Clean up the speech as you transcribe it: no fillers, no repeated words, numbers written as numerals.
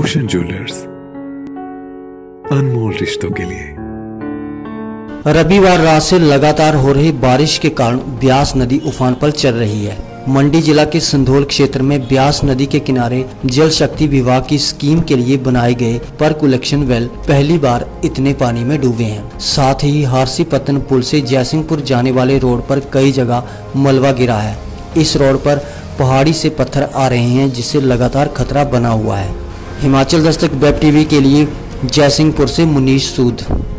रोशन jewellers, अनमोल रिश्तों के लिए। रविवार रात से लगातार हो रही बारिश के कारण ब्यास नदी उफान पर चल रही है। मंडी जिला के संधोल क्षेत्र में ब्यास नदी के किनारे जल शक्ति विभाग की स्कीम के लिए बनाए गए पर कलेक्शन वेल पहली बार इतने पानी में डूबे हैं। साथ ही हारसी पत्तन पुल से जयसिंहपुर जाने वाले रोड पर कई जगह मलबा गिरा है। इस रोड पर पहाड़ी से पत्थर आ रहे हैं, जिससे लगातार खतरा बना हुआ है। हिमाचल दस्तक वेब टीवी के लिए जयसिंहपुर से मुनीश सूद।